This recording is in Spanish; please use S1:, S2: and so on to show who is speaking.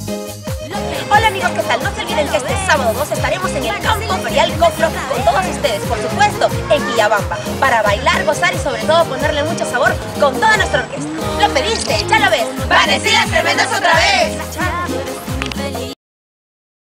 S1: Hola amigos, ¿qué tal? No se olviden que este sábado 2 estaremos en el Campo Ferial Copro con todos ustedes, por supuesto, en Quillabamba, para bailar, gozar y sobre todo ponerle mucho sabor con toda nuestra orquesta. ¿Lo pediste? ¡Ya lo ves! ¡Vanessa y las Tremendas otra vez!